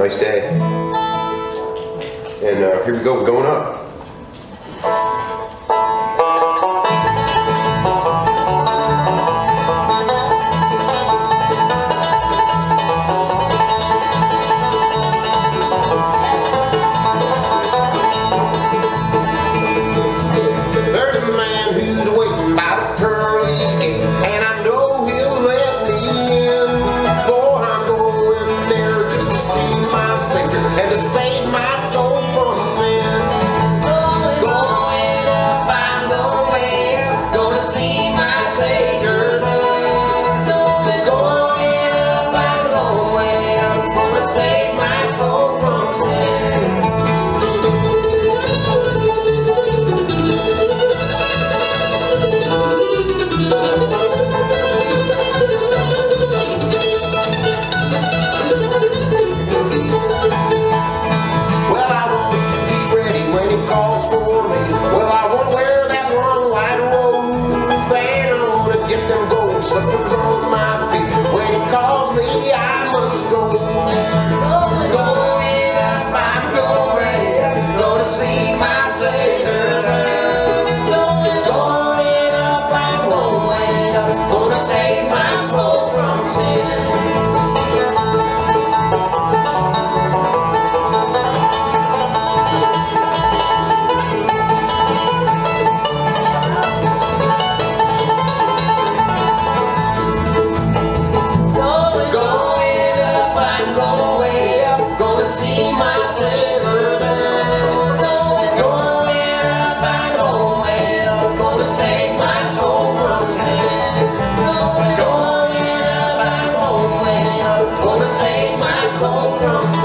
Nice day. And here we go, going up. Slippers on my feet. When he calls me, I must go. Going up, I'm going up. Gonna see my Savior there. Going up, I'm going up. Gonna save my soul from sin. See my Savior there. Going up, I'm going up. Gonna save my soul from sin. Going up, I'm going up. Gonna save my soul from sin.